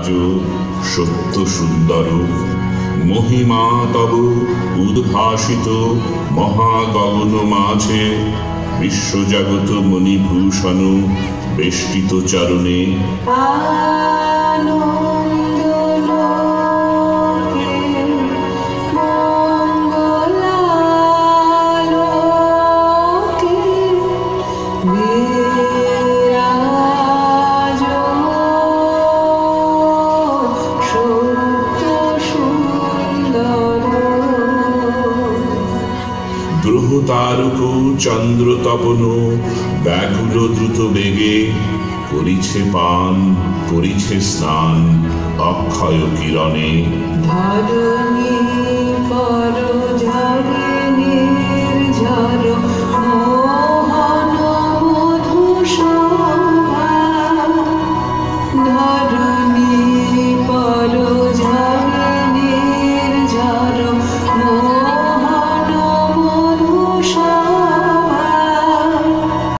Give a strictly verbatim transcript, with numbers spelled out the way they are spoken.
সত্য সুন্দর মহিমা তব উদ্ভাসিত মহাগগন মাঝে বিশ্বজগৎ মণিভূষণ বেষ্টিত চরণে গ্রহ তারক চন্দ্র তপন ব্যাকুল দ্রুত বেগে করিছে পান করিছে স্নান অক্ষয় কিরণে ধরণী পর ঝড়